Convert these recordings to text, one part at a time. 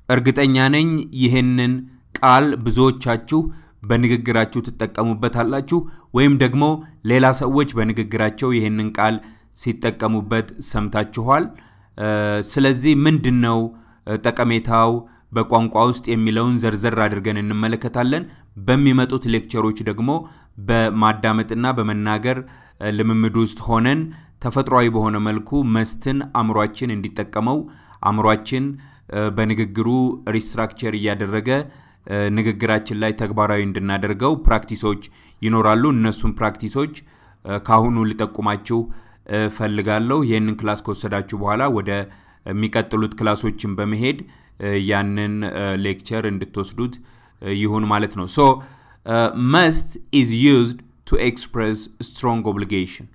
እርግጠኛ ነኝ ይሄንን ቃል ብዙዎቻችሁ በንግግራችሁ ተጠቀሙበታላችሁ ወይም ደግሞ ሌላ ሰዎች በንግግራቸው ይሄንን ቃል ሲጠቀሙበት ሰምታችኋል ስለዚህ ምንድነው ጠቀሜታው በቋንቋ ውስጥ የሚለውን ዘርዘር አድርገን እንመለከታለን በሚመጡት ሌክቸሮች ደግሞ በማዳመጥና በመናገር ልምምድ ውስጥ ሆነን ተፈጥሯዊ በሆነ መልኩ መስትን አምሯችን እንዲጠቀመው አምሯችን በንግግሩ ሪስትራክቸር ያደረገ ንግግራችን ላይ ተግባራዊ እንድናደርገው ፕራክቲሶች ይኖራሉ እነሱም ፕራክቲሶች ካሁኑ ሊጠቁማችሁ ፈልጋለሁ ይሄንን ክላስ ከወሰዳችሁ በኋላ ወደ የሚቀጥሉት ክላሶችን በመሄድ ያንን ሌክቸር እንድትወስዱት ይሁን ማለት ነው so must is used to express strong obligation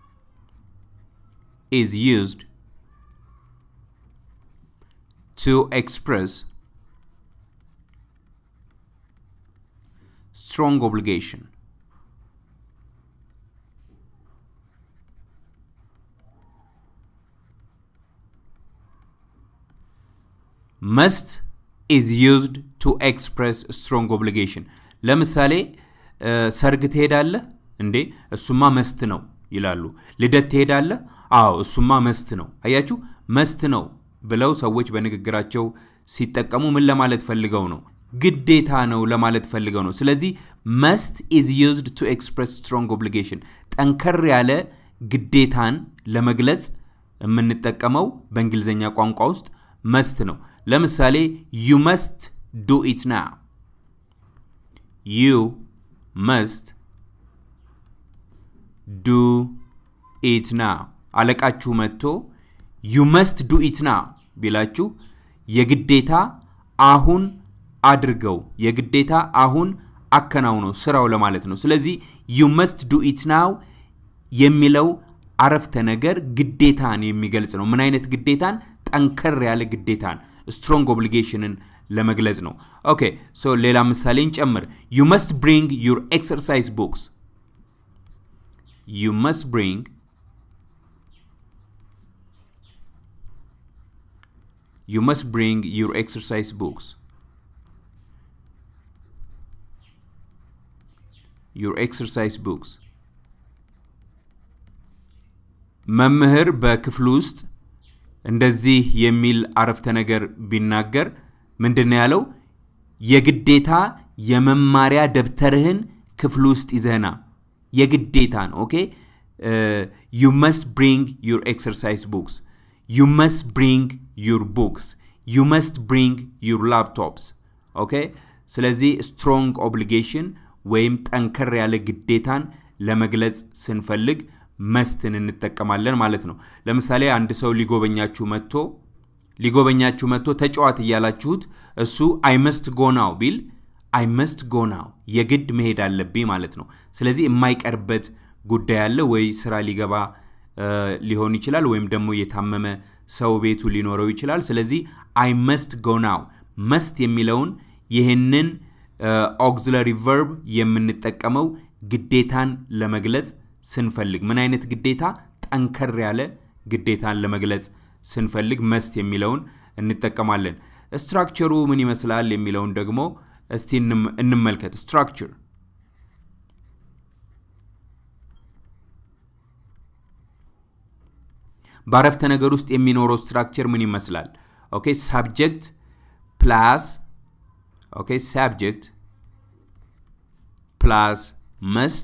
is used to express strong obligation must is used to express strong obligation ለምሳሌ ሰርግ ትሄዳለ እንዴ እሱማ መስት ነው ይላሉ ልደት ትሄዳለ አዎ እሱማ መስት ነው አያችሁ መስት ነው ብለው ሰዎች በንግግራቸው ሲጠቀሙ ምን ለማለት ፈልገው ነው ግዴታ ነው ለማለት ፈልገው ነው ስለዚህ must is used to express strong obligation ጠንከር ያለ ግዴታን ለመግለጽ የምንጠቀመው በእንግሊዘኛ ቋንቋ ውስጥ must ነው ለምሳሌ you must do it now you must do it now አለቃችሁ መጥቶ you must do it now ቢላችሁ የግዴታ አሁን አድርገው የግዴታ አሁን አከናውነው ስራው ለማለት ነው ስለዚህ you must do it now የሚለው አረፍተ ነገር ግዴታን የሚገልጽ ነው ምን አይነት ግዴታን ጠንከር ያለ ግዴታን strong obligation ለመግለጽ ነው ኦኬ ሶ ሌላ ምሳሌ እንጨምር you must bring your exercise books you must bring your exercise books your exercise books መምህር በክፍል ውስጥ እንደዚህ የሚል አረፍተ ነገር ቢናገር ምንድነው ያለው የግዴታ የመማሪያ ደብተርህን ክፍል ውስጥ ይዘህና የግዴታ ነው ኦኬ you must bring your exercise books you must bring your books you must bring your laptops okay ስለዚህ strong obligation ወይም ጠንከር ያለ ግዴታን ለመግለጽ ስንፈልግ መስትን እንጠቀማለን ማለት ነው ለምሳሌ አንድ ሰው ሊጎበኛችሁ መጥቶ ተጫዋት ይያላችሁት እሱ I must go now ቢል I must go now የግድ መሄድ አለብኝ ማለት ነው ስለዚህ የማይቀርበት ጉዳይ አለ ወይ ስራ ሊገባ ሊሆን ይችላል ወይም ደግሞ የታመመ ሰው ቤቱ ሊኖረው ይችላል ስለዚህ I must go now must የሚለውን ይሄንን auxiliary verb የምንጠቀመው ግዴታን ለመግለጽ ስንፈልግ ምን አይነት ግዴታ ጠንከር ያለ ግዴታን ለመግለጽ ስንፈልግ must የሚለውን እንጠቀማለን ስትራክቸሩ ምን ይመስላል የሚለውን ደግሞ እስቲ እንመልከት ስትራክቸር ባረፍተ ነገር ውስጥ የሚኖረው ስትራክቸር ምን ይመስላል ኦኬ subject plus must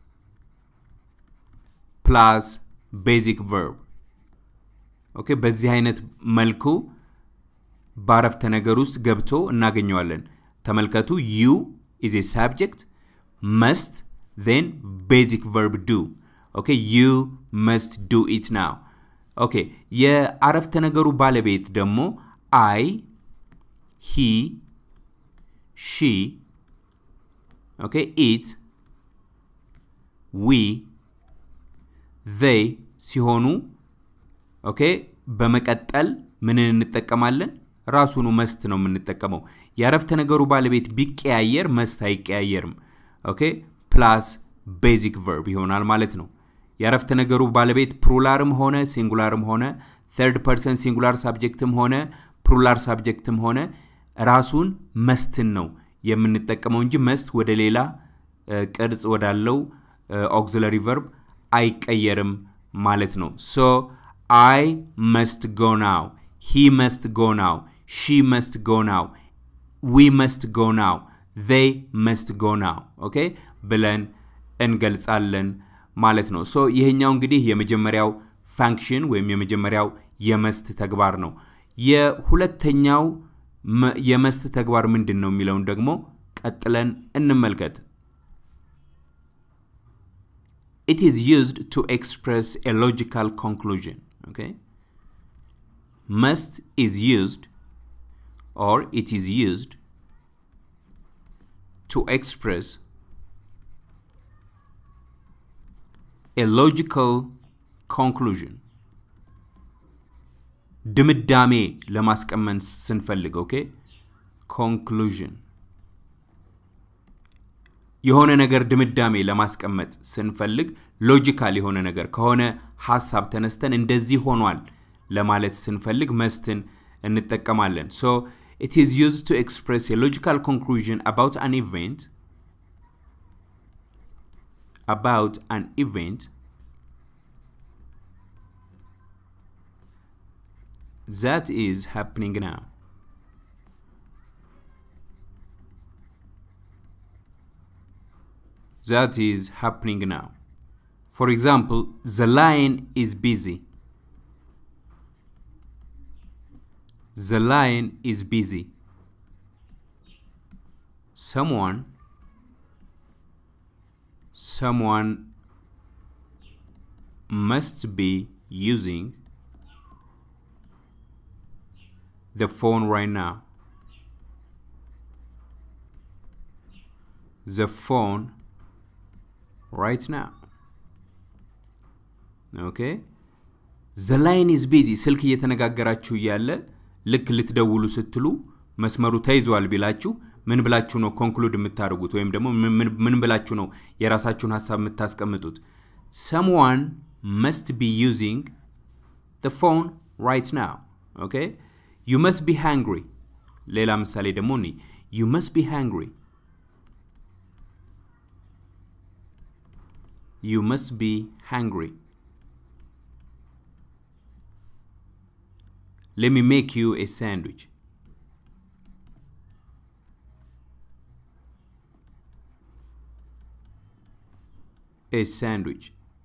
plus basic verb okay በዚህ አይነት መልኩ ባረፍተ ነገር ውስጥ ገብቶ እናገኘዋለን ተመልከቱ you is a subject must then basic verb do okay you must do it now okay የአረፍተ ነገሩ ባለቤት ደግሞ I he she okay it we they ሲሆኑ okay በመቀጠል ምን እንጠቀማለን ራሱኑ must ነው የምንጠቀመው ያረፍተ ነገሩ ባለቤት ቢቀያየር must አይቀያየርም okay plus basic verb ይሆናል ማለት ነው ያረፍተ ነገሩ ባለቤት ፕሉራልም ሆነ ሲንጉላርም ሆነ third person singular subjectም ሆነ plural subjectም ሆነ ራሱን መስትን ነው የምንጠቀመው እንጂ መስት ወደ ሌላ ቅርጽ ወዳለው auxiliary verb አይቀየርም ማለት ነው so I must go now he must go now she must go now we must go now they must go now okay ብለን እንገልጻለን ማለት ነው so ይሄኛው እንግዲህ የመጀመሪያው function ወይም የመጀመሪያው የመስት ተግባር ነው የሁለተኛው የመስት ተግባር ምንድነው የሚለውን ደግሞ ቀጥለን እንመልከት It is used to express a logical conclusion okay must is used or it is used to express a logical conclusion ድምዳሜ ለማስቀመጥ ስንፈልግ okay conclusion የሆነ ነገር ድምዳሜ ለማስቀመጥ ስንፈልግ ሎጂካል የሆነ ነገር ከሆነ ሐሳብ ተነስተን እንደዚህ ሆኗል ለማለት ስንፈልግ መስትን እንጠቀማለን so it is used to express a logical conclusion about an event that is happening now that is happening now for example the lion is busy the lion is busy someone must be using the phone right now the phone right now okay the line is busy ስልክ እየተነጋገራችሁ ያለ ልክ ልትደውሉ ስትሉ መስመሩ ተይዟል ቢላችሁ ምን ብላችሁ ነው ኮንክሉድ የምታደርጉት ወይም ደግሞ ምን ብላችሁ ነው የራሳችሁን ሐሳብ የምታስቀምጡት someone must be using the phone right now okay you must be hungry ሌላ ምሳሌ ደግሞ ነው you must be hungry you must be hungry let me make you a sandwich a sandwich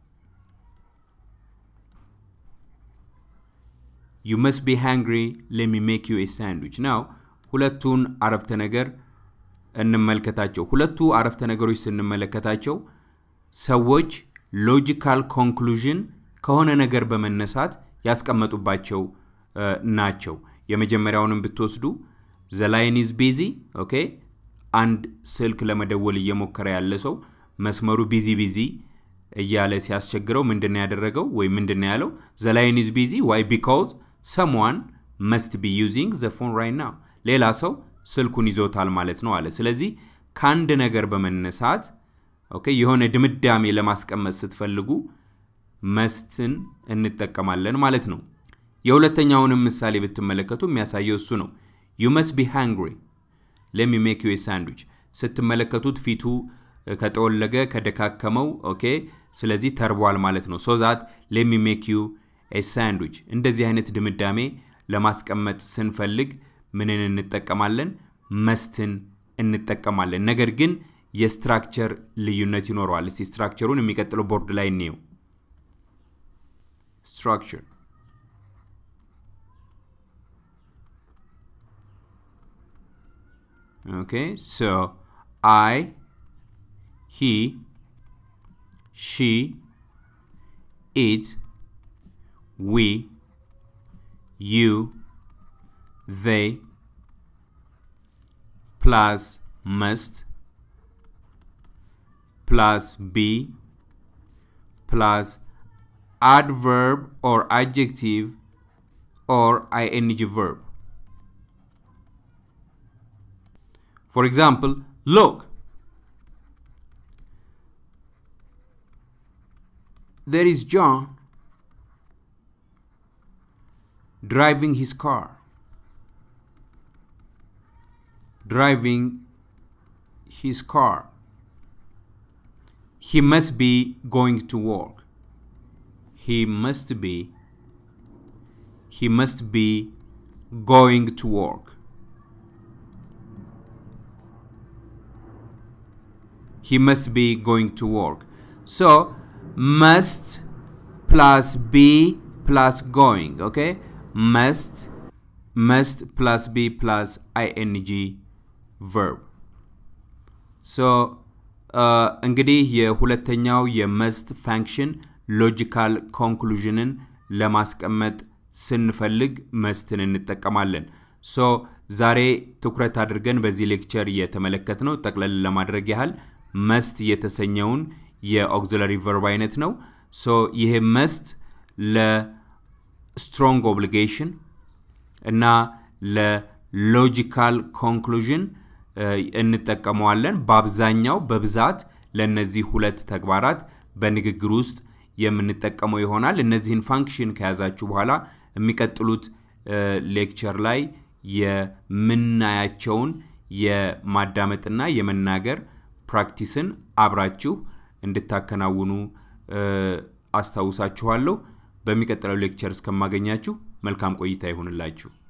you must be hungry let me make you a sandwich now ሁለቱን አረፍተ ነገር እንመልከታቸው ሁለቱ አረፍተ ነገሮች ስንመለከታቸው ሰዎች ሎጂካል ኮንክሉዥን ከሆነ ነገር በመነሳት ያስቀመጡባቸው ናቸው የመጀመሪያውንም ብትወስዱ the line is busy okay አንድ ስልክ ለመደወል እየሞከረ ያለ ሰው መስመሩ ቢዚ እያለ ሲያስቸግረው ምንድነው ያደረገው ወይ ምንድነው ያለው the line is busy why because someone must be using the phone right now ሌላ ሰው ስልኩን ይዞታል ማለት ነው አለ ስለዚህ ካንድ ነገር በመነሳት okay የሆነ ድምዳሜ ለማስቀመጥ ስትፈልጉ መስትን እንጠቀማለን ማለት ነው የሁለተኛውንም ምሳሌ ብትመለከቱ የሚያሳየው እሱ ነው you must be hungry let me make you a sandwich ስትመለከቱት ፊቱ ከተወለገ ከደካከመው okay ስለዚህ ተርቧል ማለት ነው so that let me make you a sandwich እንደዚህ አይነት ድምዳሜ ለማስቀመጥ ስንፈልግ ምንን እንጠቀማለን መስትን እንጠቀማለን ነገር ግን የስትራክቸር ልዩነት ይኖረዋል እስቲ ስትራክቸሩን የሚቀጥለው ቦርድ ላይ እንየው structure okay so I he she it we you they plus must plus be plus adverb or adjective or ing verb for example look there is John driving his car driving his car. He must be going to work. He must be going to work. He must be going to work. So must plus be plus going, okay? Must plus be plus ing verb. So እንግዲህ የሁለተኛው የመስት ፋንክሽን ሎጂካል ኮንክሉዥንን ለማስቀመጥ ስንፈልግ መስትን እንጠቀማለን። ሶ ዛሬ ትኩረት አድርገን በዚህ ሌክቸር የተመለከትነው ጠቅለል ለማድረግ ያህል መስት የተሰኘውን የኦክሲለሪ ቨርብ አይነት ነው። ሶ ይሄ መስት ለስትሮንግ ኦብሊጌሽን እና ለሎጂካል ኮንክሉዥን እንጠቀመዋለን። በአብዛኛው በብዛት ለነዚህ ሁለት ተግባራት በንግግር ውስጥ የምንጠቀመው ይሆናል። እነዚህን ፋንክሽን ከያዛችሁ በኋላ የሚቀጥሉት ሌክቸር ላይ የምናያቸውን የማዳመጥና የመናገር ፕራክቲስን አብራችሁ እንድታከናውኑ አስተዋውሳችኋለሁ። በሚቀጥለው ሌክቸር እስከማገኛችሁ መልካም ቆይታ ይሁንላችሁ።